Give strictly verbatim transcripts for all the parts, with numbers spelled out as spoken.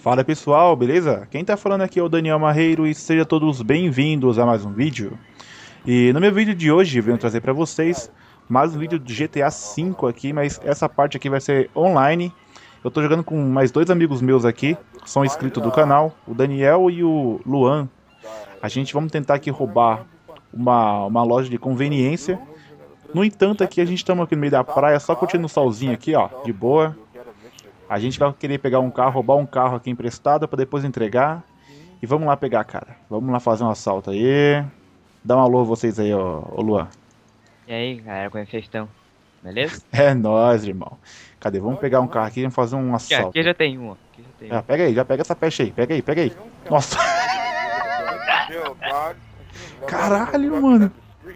Fala pessoal, beleza? Quem tá falando aqui é o Daniel Marreiro e sejam todos bem-vindos a mais um vídeo. E no meu vídeo de hoje eu venho trazer pra vocês mais um vídeo do G T A cinco aqui, mas essa parte aqui vai ser online. Eu tô jogando com mais dois amigos meus aqui, são inscritos do canal, o Daniel e o Luan. A gente vamos tentar aqui roubar uma, uma loja de conveniência. No entanto, aqui a gente estamos aqui no meio da praia, só curtindo o solzinho aqui, ó, de boa. A gente vai querer pegar um carro, roubar um carro aqui emprestado para depois entregar. E vamos lá pegar, cara. Vamos lá fazer um assalto aí. Dá um alô a vocês aí, ó, ô Luan. E aí, galera, como é que vocês estão? Beleza? É nóis, irmão. Cadê? Vamos pegar um carro aqui e vamos fazer um Aqui, assalto. aqui já tem um, ó. Aqui já tem É, um. pega aí, já pega essa peste aí. Pega aí, pega aí. Nossa. Caralho, mano.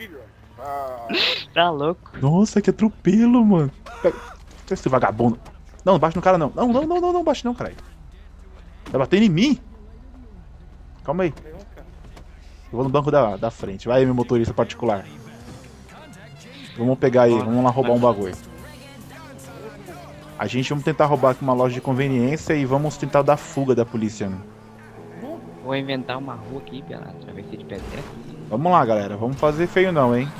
Tá louco? Nossa, que atropelo, mano. Pega esse vagabundo. Não, não bate no cara não. Não, não, não, não, não bate não, caralho. Vai bater em mim? Calma aí. Eu vou no banco da, da frente. Vai aí, meu motorista particular. Vamos pegar aí, vamos lá roubar um bagulho. A gente vamos tentar roubar aqui uma loja de conveniência e vamos tentar dar fuga da polícia. Vou inventar uma rua aqui pela travessia de pedra. Vamos lá, galera. Vamos fazer feio não, hein?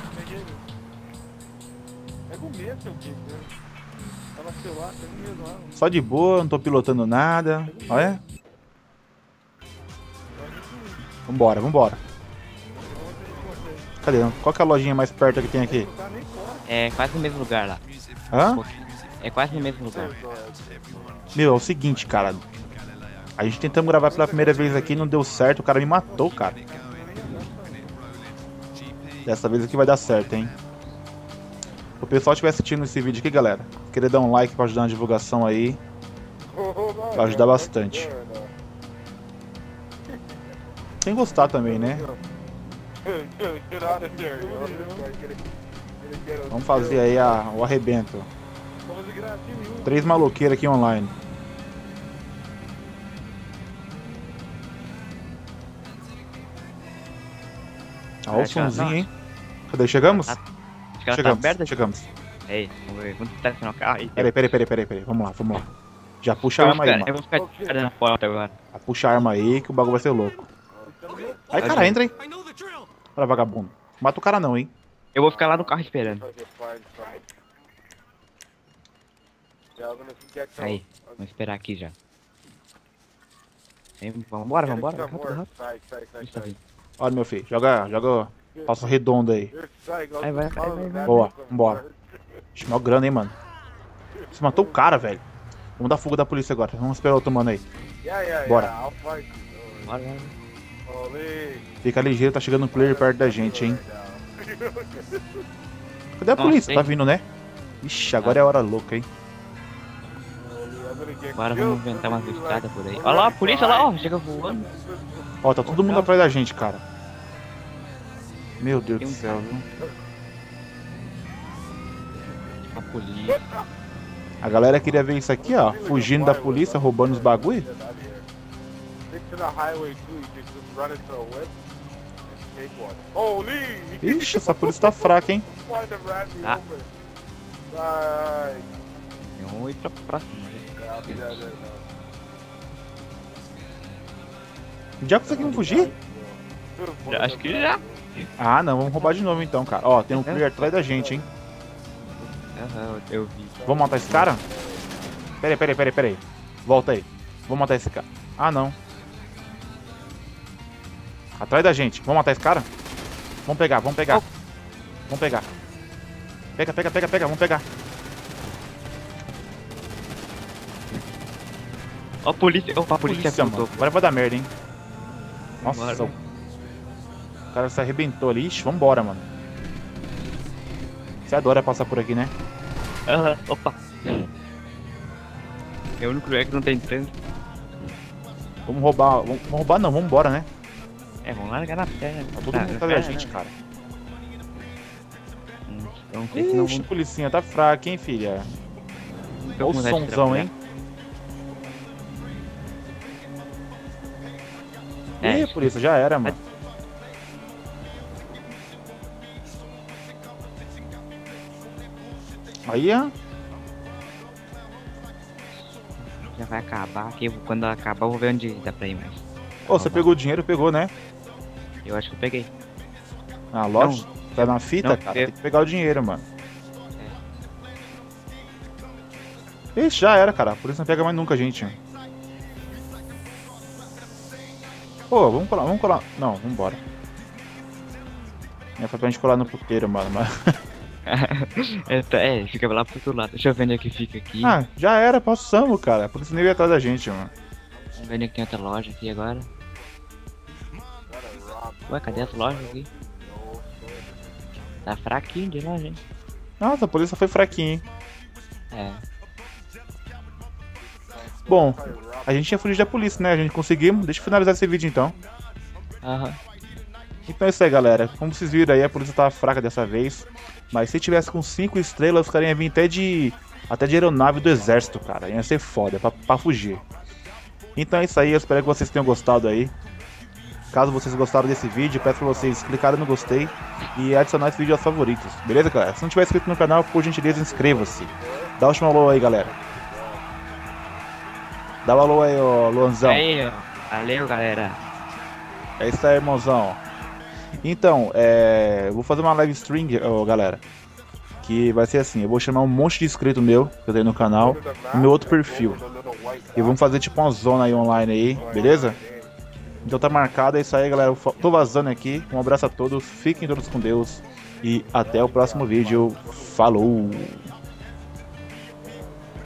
Só de boa, não tô pilotando nada. Olha. Vambora, vambora. Cadê? Qual que é a lojinha mais perto que tem aqui? É quase no mesmo lugar lá. Hã? É quase no mesmo lugar. Meu, é o seguinte, cara. A gente tentamos gravar pela primeira vez aqui, não deu certo. O cara me matou, cara. Dessa vez aqui vai dar certo, hein? O pessoal estiver assistindo esse vídeo aqui, galera, queria dar um like pra ajudar na divulgação aí. Vai ajudar bastante. Quem gostar também, né? Vamos fazer aí a, o arrebento. Três maloqueiros aqui online. Olha o somzinho, hein? Cadê? Chegamos? Acho que ela tá Chegamos, aberta. chegamos. Ei, vamos ver. Vamos tentar acionar o carro aí. Peraí, peraí, peraí, peraí, peraí. Vamos lá, vamos lá. Já puxa Eu a vou arma aí, ficar, eu mano. vou ficar de cara na porta agora. Já puxa a arma aí que o bagulho vai ser louco. Aí, cara, entra aí. Olha, vagabundo. Mata o cara não, hein? Eu vou ficar lá no carro esperando. Aí, vamos esperar aqui já. Aí, vambora, vambora. Rápido, rápido. Isso tá vindo. Olha, meu filho. Joga, joga passo redondo aí. Aí, vai, vai, vai, vai. Boa, vambora. Ixi, mó grana, hein, mano. Você matou o cara, velho. Vamos dar fuga da polícia agora. Vamos esperar outro mano aí. Bora. Bora, bora. Fica ligeiro, tá chegando um player perto da gente, hein. Cadê a Nossa, polícia? Tá hein? vindo, né? Ixi, agora é a hora louca, hein. Agora vamos inventar umas estradas por aí. Olha lá, a polícia lá, ó. Chega voando. Ó, tá todo mundo atrás da gente, cara. Meu Deus do céu, viu. A polícia. A galera queria ver isso aqui, ó. Fugindo da polícia, roubando os bagulho. Ixi, essa polícia tá fraca, hein. Ah. Vamos ir pra próxima. Já conseguimos fugir? Já, acho que já. Ah, não, vamos roubar de novo então, cara. Ó, tem um player atrás da gente, hein. Aham, eu vi. Vamos matar esse cara? Pera aí, pera aí, pera aí, pera aí. Volta aí. Vamos matar esse cara. Ah, não. Atrás da gente. Vamos matar esse cara? Vamos pegar, vamos pegar. Vamos pegar. Pega, pega, pega, pega. Vamos pegar. Ó a polícia. Opa, a polícia Polícia, mano. apontou. Agora vai dar merda, hein. Nossa, Bora. o cara se arrebentou ali. Ixi, vambora, mano. Você adora passar por aqui, né? Aham, opa. É o único lugar que não tem trânsito. Vamos roubar. Vamos, vamos roubar não, vamos embora, né? É, vamos largar na perna. Tá todo mundo atrás da gente, cara. Eu não sei se não Ixi, vamos... policinha, tá fraca, hein, filha? Tô Olha com o vontade de somzão, trabalhar. hein? É, Ih, polícia, já era, mano. Aí, ó. já vai acabar aqui. eu vou- Quando acabar, eu vou ver onde dá pra ir mais. Ô, você pegou o dinheiro? Pegou, né? Eu acho que eu peguei. Na loja? Tá na fita, não, cara? eu- Tem que pegar o dinheiro, mano. Ixi, já era, cara. Por isso não pega mais nunca, gente. Pô, vamos colar, vamos colar. Não, vambora. É, foi pra gente colar no puteiro, mano. Mas... é, tá- é, fica lá pro outro lado. Deixa eu ver onde é que fica aqui. Ah, já era, passamos, cara. Por isso nem veio atrás da gente, mano. Vamos ver onde é que tem outra loja aqui agora. Ué, cadê as lojas aqui? Tá fraquinho de loja, hein? Nossa, a polícia foi fraquinha, hein? É. Bom, a gente ia fugir da polícia, né? A gente conseguimos. Deixa eu finalizar esse vídeo, então. Aham. Então é isso aí, galera. Como vocês viram aí, a polícia tava fraca dessa vez. Mas se tivesse com cinco estrelas, os caras iam vir até de... Até de aeronave do exército, cara. Ia ser foda, pra, pra fugir. Então é isso aí, eu espero que vocês tenham gostado aí. Caso vocês gostaram desse vídeo, peço pra vocês clicarem no gostei e adicionar esse vídeo aos favoritos. Beleza, galera? Se não tiver inscrito no canal, por gentileza, inscreva-se. Dá o último alô aí, galera. Dá o alô aí, ô Luanzão. Aí, ó. Valeu, galera. É isso aí, irmãozão. Então, é... eu vou fazer uma live stream, ó, galera. Que vai ser assim, eu vou chamar um monte de inscrito meu, que eu tenho no canal, no meu outro perfil. E vamos fazer tipo uma zona aí online aí, beleza? Então tá marcado, é isso aí, galera. Eu tô vazando aqui. Um abraço a todos, fiquem todos com Deus. E até o próximo vídeo. Falou!